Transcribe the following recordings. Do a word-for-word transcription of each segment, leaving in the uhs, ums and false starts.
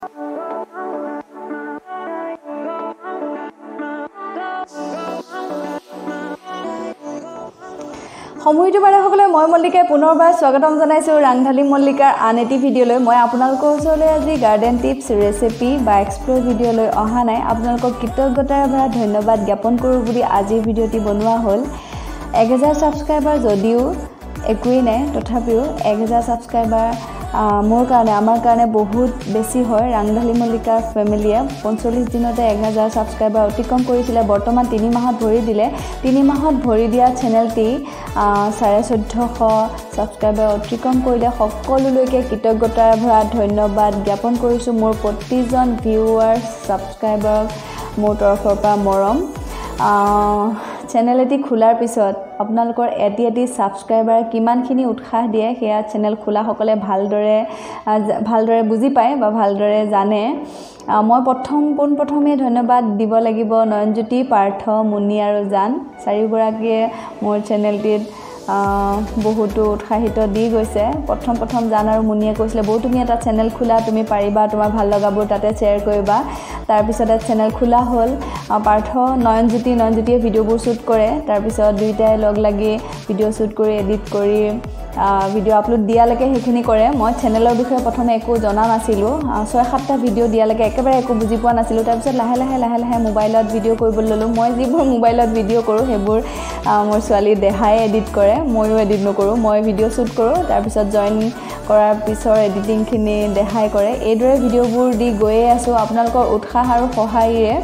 সমুদ্ৰ বাৰে সকলে মই মল্লিকাই পুনৰবাৰ স্বাগতম জনাইছো ৰাংধালী মল্লিকাৰ আন এটি ভিডিঅলৈ মই আপোনালোকৰ ওচৰলৈ আজি গাৰ্ডেন টিপছ ৰেচিপি বা এক্সপ্লোৰ ভিডিঅলৈ অহা নাই আপোনালোকক কৃতজ্ঞতাৰে ভৰা ধন্যবাদ জ্ঞাপন কৰোঁ বুলি আজি ভিডিঅটি বনোৱা হ'ল এক হাজাৰ সাবস্ক্ৰাইবাৰ যদিও একোই নাই তথাপিও এক হাজাৰ সাবস্ক্ৰাইবাৰ মোৰ কাৰণে আমাৰ কাৰণে বহুত বেছি হয় ৰাংধালী মল্লিকাৰ ফেমিলিয়ে পঞ্চল্লিছ দিনতে এক হাজাৰ সাবস্ক্ৰাইবাৰ অতিক্ৰম কৰিছিলে বৰ্তমান তিনি মাহত ভৰি দিলে তিনি মাহত ভৰি দিয়া চেনেলটি চাৰে চৈধ্যশ সাবস্ক্ৰাইবাৰ অতিক্ৰম কৰিলে সকলোলৈকে কৃতজ্ঞতাৰ ভৰা ধন্যবাদ জ্ঞাপন কৰিছো মোৰ প্ৰতিজন ভিউৱাৰ সাবস্ক্ৰাইবাৰক মোৰ তৰফৰ পৰা মৰম চেনেল এটি খোলাৰ পিছত আপোনালোকৰ এটি এটি সাবস্ক্ৰাইবাৰ কিমানখিনি উৎসাহ দিয়ে হেয়া চেনেল খোলা সকলে ভালদৰে ভালদৰে বুজি পায় বা ভালদৰে জানে মই প্ৰথম পোন প্ৰথমে ধন্যবাদ দিব লাগিব নয়নজ্যোতি পাৰ্থ মুনি আৰু জান চাৰিগৰাকীয়ে মোৰ চেনেলটিত বহুতো উৎসাহিত দি গৈছে প্ৰথম প্ৰথম জান আৰু মুনিয়ে কৈছিলে বহু তুমি এটা চেনেল খোলা তুমি পাৰিবা তোমাৰ ভাল লগাবোৰ তাতে শেয়াৰ কৰিবা তাৰ পিছত চেনেল খোলা হ'ল পাৰ্থ নয়নজ্যোতি নয়নজ্যোতিয়ে ভিডিঅ'বোৰ শ্বুট কৰে তাৰ পিছত দুইটাই লগ লাগি ভিডিঅ' শ্বুট কৰি এডিট কৰি ভিডিঅ' আপলোড দিয়ালৈকে সেইখিনি কৰে মই চেনেলৰ বিষয়ে প্ৰথমে একো জনা নাছিলোঁ ছয় সাতটা ভিডিঅ' দিয়ালৈকে একেবাৰে একো বুজি পোৱা নাছিলোঁ তাৰপিছত লাহে লাহে লাহে লাহে মোবাইলত ভিডিঅ' কৰিবলৈ ল'লোঁ মই যিবোৰ মোবাইলত ভিডিঅ' কৰোঁ সেইবোৰ মোৰ ছোৱালী দেহাই এডিট কৰে ময়ো এডিট নকৰোঁ মই ভিডিঅ' শ্বুট কৰোঁ তাৰপিছত জইন কৰাৰ পিছৰ এডিটিংখিনি দেহাই কৰে এইদৰে ভিডিঅ'বোৰ দি গৈয়ে আছোঁ আপোনালোকৰ উৎসাহ আৰু সহায়েৰে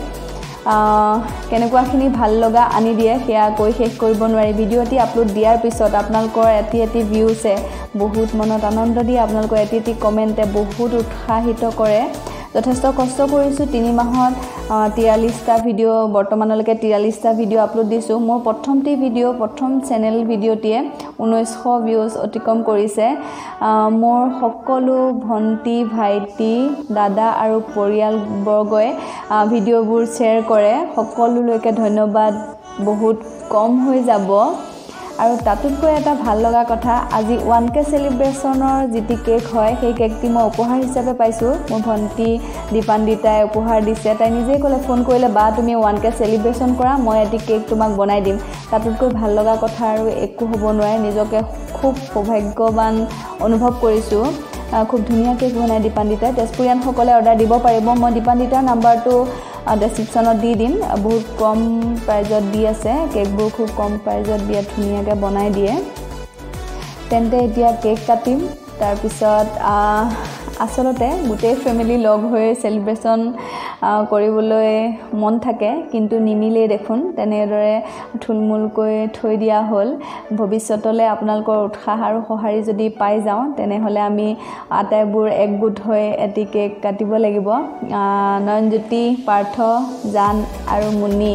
কেনেকুৱাখিনি ভাল লগা আনি দিয়ে সেয়া কৈ শেষ কৰিব নোৱাৰি ভিডিঅ'টি আপলোড দিয়াৰ পিছত আপোনালোকৰ এটি এটি ভিউছে বহুত মনত আনন্দ দিয়ে আপোনালোকৰ এটি এটি কমেণ্টে বহুত উৎসাহিত কৰে যথেষ্ট কষ্ট কৰিছোঁ তিনি মাহত তিয়াল্লিছটা ভিডিঅ' বৰ্তমানলৈকে তিয়াল্লিছটা ভিডিঅ' আপলোড দিছোঁ মোৰ প্ৰথমটি ভিডিঅ' প্ৰথম চেনেল ভিডিঅ'টিয়ে ঊনৈছশ ভিউজ অতিক্ৰম কৰিছে মোৰ সকলো ভণ্টি ভাইটি দাদা আৰু পৰিয়ালবৰ্গই ভিডিঅ'বোৰ শ্বেয়াৰ কৰে সকলোলৈকে ধন্যবাদ বহুত কম হৈ যাব আৰু তাতোতকৈ এটা ভাল লগা কথা আজি ওৱান কে সেলিব্ৰেশনৰ যেটি কেক হয় সেই কেকটি মই উপহাৰ হিচাপে পাইছোঁ মোৰ ভণ্টি দীপান্দিতাই উপহাৰ দিছে তাই নিজে ক'লে ফোন কৰিলে বা তুমি ওৱান কে সেলিব্ৰেশন কৰা মই এটি কেক তোমাক বনাই দিম তাতোতকৈ ভাল লগা কথা আৰু একো হ'ব নোৱাৰে নিজকে খুব সৌভাগ্যৱান অনুভৱ কৰিছোঁ খুব ধুনীয়া কেক বনাই দীপান্দিতাই তেজপুৰীয়ানসকলে অৰ্ডাৰ দিব পাৰিব মই দীপান্দিতাৰ নাম্বাৰটো ডেসক্ৰিপশনত দি দিম বহুত কম প্ৰাইজত দি আছে কেকবোৰ খুব কম প্ৰাইজত দিয়ে ধুনীয়াকৈ বনাই দিয়ে তেন্তে এতিয়া কেক কাটিম তাৰ পিছত আসলতে গোটেই ফেমিলি লগ হৈ সেলিব্ৰেশন কৰিবলৈ মন থাকে কিন্তু নিমিলে দেখোন তেনেদৰে থুলমুলকৈ থৈ দিয়া হ'ল ভৱিষ্যতলৈ আপোনালোকৰ উৎসাহ আৰু সহাৰি যদি পাই যাওঁ তেনেহলে আমি আটাইবোৰ একগোট হৈ এটি কেক কাটিব লাগিব নয়নজ্যোতি পাৰ্থ জান আৰু মুনি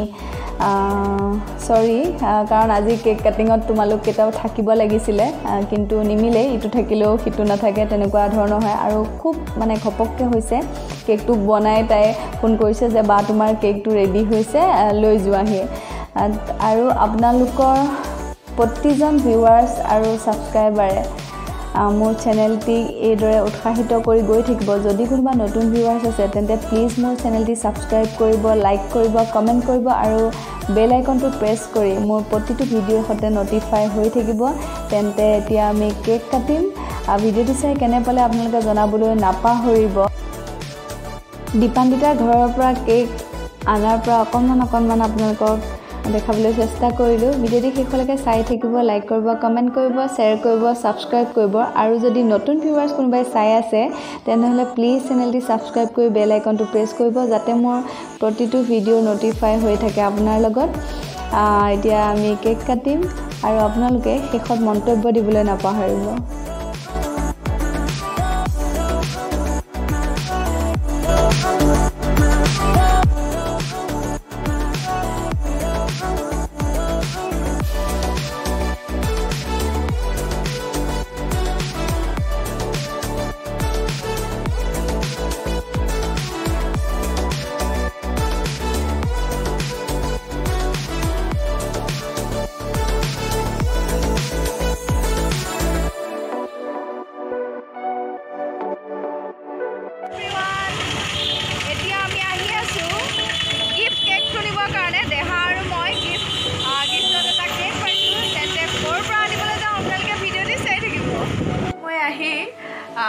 সৰি কাৰণ আজি কেক কাটিঙত তোমালোক কেটাও থাকিব লাগিছিলে কিন্তু নিমিলে ইটো থাকিলেও হিটো নাথাকে তেনেকুৱা ধৰণৰ হয় আৰু খুব মানে ঘপককে হৈছে কেকটো বনাই তাই ফোন কৰিছে যে বা তোমাৰ কেকটো ৰেডি হৈছে লৈ যোৱাহি আৰু আপোনালোকৰ প্ৰতিজন ভিউৱাৰ্ছ আৰু সাবস্ক্ৰাইবাৰে মোৰ চেনেলটি এইদৰে উৎসাহিত কৰি গৈ থাকিব যদি কোনোবা নতুন ভিউৱাৰ্ছ আছে তেন্তে প্লিজ মোৰ চেনেলটি সাবস্ক্ৰাইব কৰিব লাইক কৰিব কমেন্ট কৰিব আৰু বেল আইকনটো প্ৰেছ কৰি মোৰ প্ৰতিটো ভিডিঅ'ৰ সৈতে নটিফাই হৈ থাকিব তেন্তে এতিয়া আমি কেক কাটিম ভিডিঅ'টো চাই কেনে পালে আপোনালোকে জনাবলৈ নাপাহৰিব দীপান্দিতাৰ ঘৰৰ পৰা কেক আনাৰ পৰা অকণমান অকণমান আপোনালোকক দেখাবলৈ চেষ্টা কৰিলোঁ ভিডিঅ'টি শেষলৈকে চাই থাকিব লাইক কৰিব কমেন্ট কৰিব শ্বেয়াৰ কৰিব সাবস্ক্ৰাইব কৰিব আৰু যদি নতুন ভিউৱাৰ্ছ কোনোবাই চাই আছে তেনেহলে প্লিজ চেনেলটি সাবস্ক্ৰাইব কৰি বেল আইকনটো প্ৰেছ কৰিব যাতে মোৰ প্ৰতিটো ভিডিঅ' নটিফাই হৈ থাকে আপোনাৰ লগত এতিয়া আমি কেক কাটিম আৰু আপোনালোকে শেষত মন্তব্য দিবলৈ নাপাহৰিব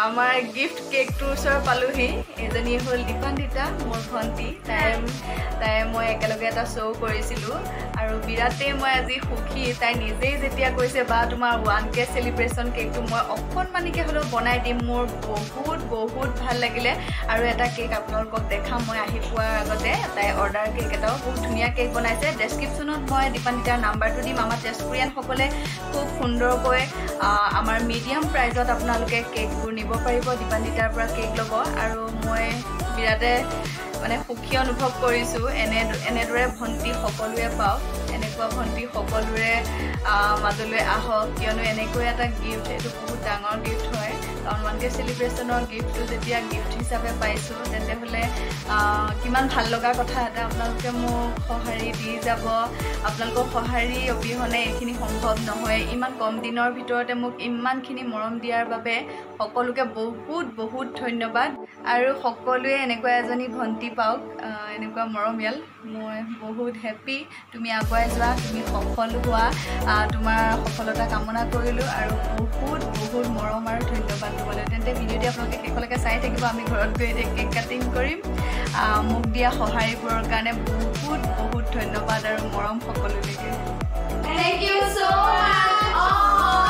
আমাৰ গিফ্ট কেকটোৰ ওচৰ পালোহি এজনী হ'ল দীপান্বিতা মোৰ ভণ্টি তাই তাই মই একেলগে এটা শ্ব' কৰিছিলোঁ আৰু বিৰাটেই মই আজি সুখী তাই নিজেই যেতিয়া কৈছে বা তোমাৰ ওৱান কে চেলিব্ৰেশ্যন কেকটো মই অকণমানিকৈ হ'লেও বনাই দিম মোৰ বহুত বহুত ভাল লাগিলে আৰু এটা কেক আপোনালোকক দেখাম মই আহি পোৱাৰ আগতে তাই অৰ্ডাৰ কেক এটাও বহুত ধুনীয়া কেক বনাইছে ডেছক্ৰিপশ্যনত মই দীপান্বিতাৰ নাম্বাৰটো দিম আমাৰ তেজপুৰীয়ানসকলে খুব সুন্দৰকৈ আমাৰ মিডিয়াম প্ৰাইজত আপোনালোকে কেকবোৰ নিব পাৰিব দীপান্বিতাৰ পৰা কেক ল'ব আৰু মই বিৰাটে মানে সুখী অনুভৱ কৰিছোঁ এনে এনেদৰে ভণ্টি সকলোৱে পাওক এনেকুৱা ভণ্টি সকলোৰে মাজলৈ আহক কিয়নো এনেকৈ এটা গিফ্ট এইটো বহুত ডাঙৰ গিফ্ট হয় কাৰণ ওৱান কে চেলিব্ৰেশ্যনৰ গিফ্টটো যেতিয়া গিফ্ট হিচাপে পাইছোঁ তেতিয়াহ'লে কিমান ভাল লগা কথা এটা আপোনালোকে মোক সঁহাৰি দি যাব আপোনালোকৰ সঁহাৰি অবিহনে এইখিনি সম্ভৱ নহয় ইমান কম দিনৰ ভিতৰতে মোক ইমানখিনি মৰম দিয়াৰ বাবে সকলোকে বহুত বহুত ধন্যবাদ আৰু সকলোৱে এনেকুৱা এজনী ভণ্টি পাওক এনেকুৱা মৰমীয়াল মই বহুত হেপ্পী তুমি আগুৱাই যোৱা তুমি সফল হোৱা তোমাৰ সফলতা কামনা কৰিলোঁ আৰু বহুত বহুত মৰম আৰু ধন্যবাদ তোমালৈ তেন্তে ভিডিঅ'টি আপোনালোকে শেষলৈকে চাই থাকিব আমি ঘৰত গৈ এতিয়া কেক কাটিং কৰিম মোক দিয়া সঁহাৰিবোৰৰ কাৰণে বহুত বহুত ধন্যবাদ আৰু মৰম সকলোলৈকে Thank you so much all.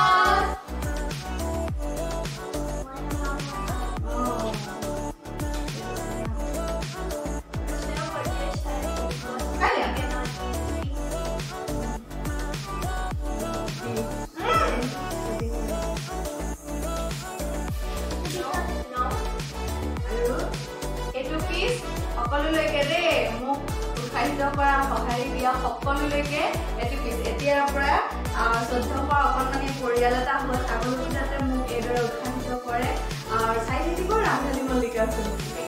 সকলোলৈকে দেই মোক উৎসাহিত কৰা সঁহাৰি দিয়া সকলোলৈকে এইটো পিছ এতিয়াৰ পৰা চৈধ্য পৰা অকণমানি পৰিয়াল এটা হ'ল আগলৈকে যাতে মোক এইদৰে উৎসাহিত কৰে আৰু চাই থাকিব ৰামধনী মল্লিকা।